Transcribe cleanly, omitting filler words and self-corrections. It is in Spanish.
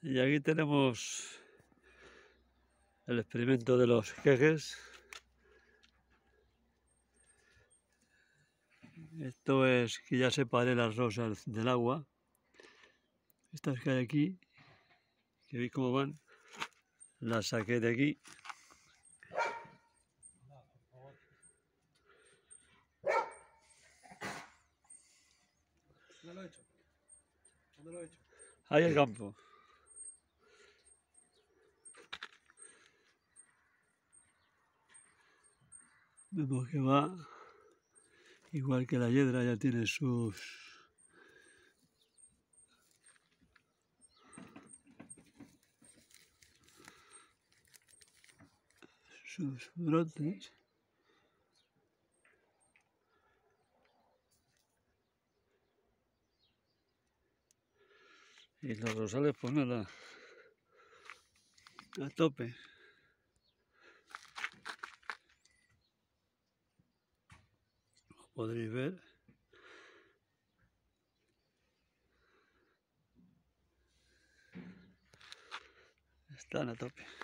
Y aquí tenemos el experimento de los quejes. Esto es que ya separé las rosas del agua. Estas que hay aquí, que veis cómo van, las saqué de aquí. ¿Dónde lo he hecho? ¿Dónde lo he hecho? Ahí el campo. Vemos que va igual que la hiedra, ya tiene sus brotes. Y los rosales, pues nada, a tope. Como podréis ver, están a tope.